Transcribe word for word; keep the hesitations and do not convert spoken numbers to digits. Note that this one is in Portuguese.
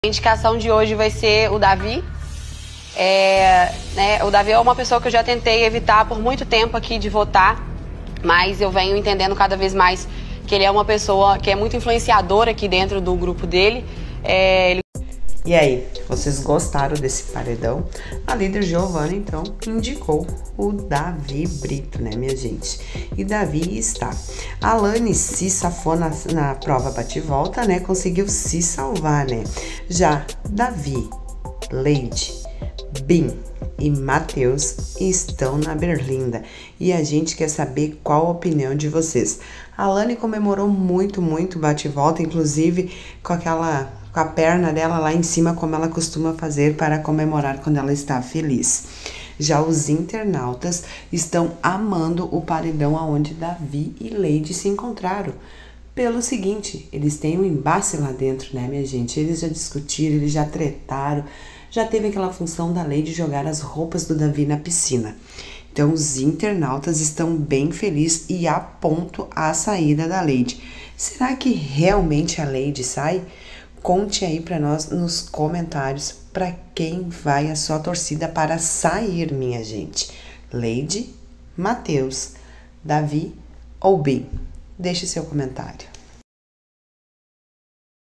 A indicação de hoje vai ser o Davi. É, né, o Davi é uma pessoa que eu já tentei evitar por muito tempo aqui de votar, mas eu venho entendendo cada vez mais que ele é uma pessoa que é muito influenciadora aqui dentro do grupo dele. É, ele... E aí, vocês gostaram desse paredão? A líder Giovana, então, indicou o Davi Brito, né, minha gente? E Davi está. A Alane se safou na, na prova bate-volta, né? Conseguiu se salvar, né? Já Davi, Leide, Bim e Matheus estão na berlinda. E a gente quer saber qual a opinião de vocês. A Alane comemorou muito, muito bate-volta, inclusive com aquela... com a perna dela lá em cima, como ela costuma fazer para comemorar quando ela está feliz. Já os internautas estão amando o paredão onde Davi e Leide se encontraram. Pelo seguinte, eles têm um embate lá dentro, né, minha gente? Eles já discutiram, eles já tretaram, já teve aquela função da Leide jogar as roupas do Davi na piscina. Então, os internautas estão bem felizes e apontam a saída da Leide. Será que realmente a Leide sai? Conte aí para nós nos comentários para quem vai a sua torcida para sair, minha gente. Leide, Matheus, Davi ou Bim? Deixe seu comentário.